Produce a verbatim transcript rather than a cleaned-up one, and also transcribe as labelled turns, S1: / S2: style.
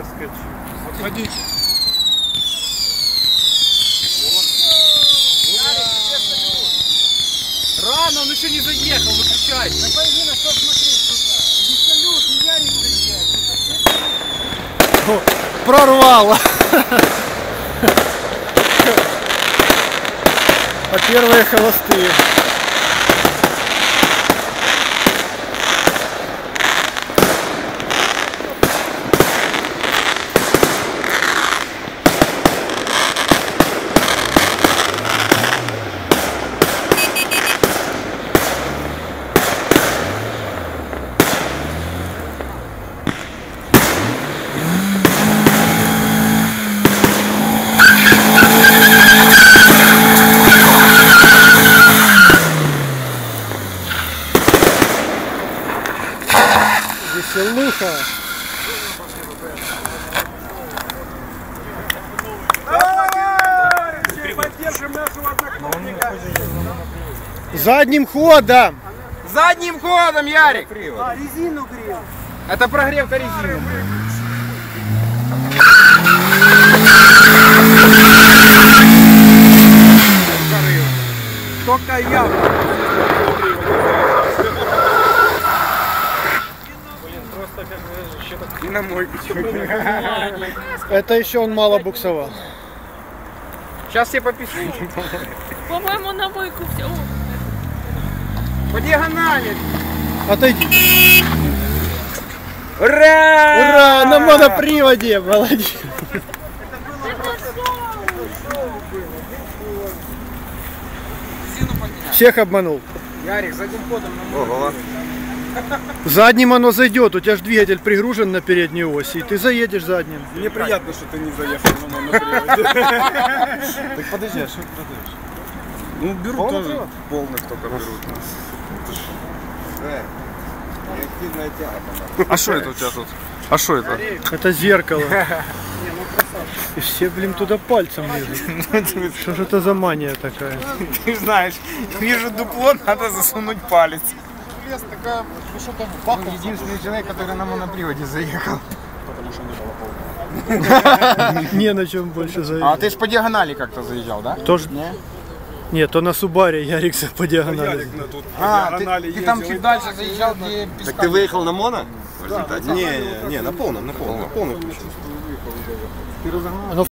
S1: проскочил. Отходите. Рано, он еще не заехал, выключай.
S2: Да пойди на что смотреть, сука. Не салют, не Ярик приезжает.
S3: Прорвало. А первые холостые. Веселуха.
S2: Поддержим нашего одноклубника.
S3: Задним ходом.
S1: Задним ходом, Ярик.
S2: А, резину грел.
S1: Это прогревка резины.
S2: Только я.
S1: И на мойку.
S3: Это еще он мало буксовал.
S1: Сейчас я попишу.
S4: По-моему, на мойку все.
S1: По диагонали.
S3: Отойди.
S1: Ура!
S3: Ура! На моноприводе. Молодец. Всех обманул.
S1: Ярик, задним ходом на мойку. Ого.
S3: Задним оно зайдет. У тебя же двигатель пригружен на переднюю ось. И ты заедешь задним.
S5: Мне приятно, что ты не заехал на моноприводе.
S1: Так подожди, а что ты продаешь?
S5: Ну, берут тоже. Полных только берут.
S1: Реактивная тяга.
S5: А что это у тебя тут? А что это?
S3: Это зеркало. И все, блин, туда пальцем лезут. Что же это за мания такая?
S1: Ты знаешь, вижу дупло, надо засунуть палец.
S2: Такая, ну что там, бахнул.
S1: Единственный человек, который на моноприводе заехал.
S5: Потому что не было полного.
S3: Не на чем больше
S1: А
S3: заехать.
S1: ты ж по диагонали как-то заезжал, да?
S3: Тоже? Нет, то на Субаре Ярик по диагонали.
S5: Ярик на тут по
S1: А,
S5: диагонали
S1: ты, ты там
S5: ездил.
S1: чуть дальше заезжал, где
S6: Так ты выехал на моно?
S5: Да,
S6: Не, не, не, на полном, на полном, на полном.
S3: Оно